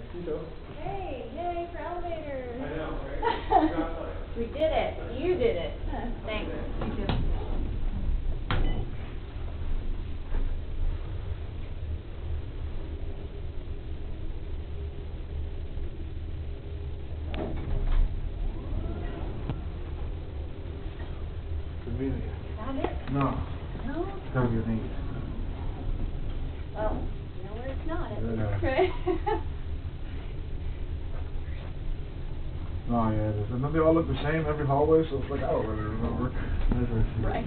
Hey, yay for elevators. I know, right? We did it. You did it. Thanks. You did. Found it? No. No? Don't you think? Well, you know where it's not at Yeah. least, right? No, yeah, and then they all look the same every hallway, so it's like, I don't really remember. Right.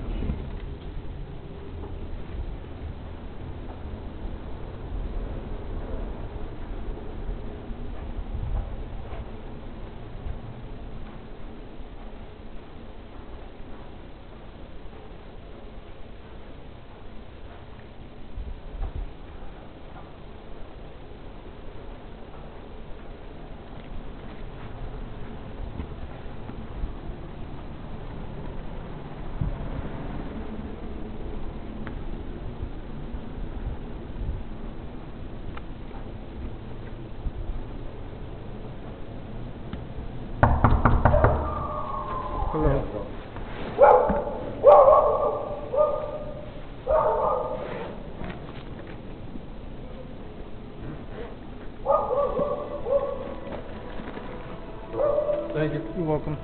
Hello. Thank you. You're welcome.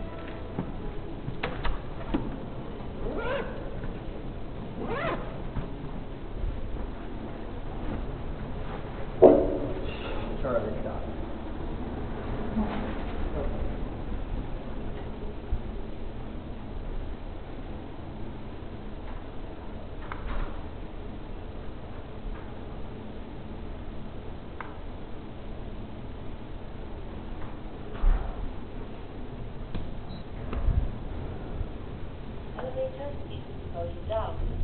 Charlie, stop. Elevators is closed down.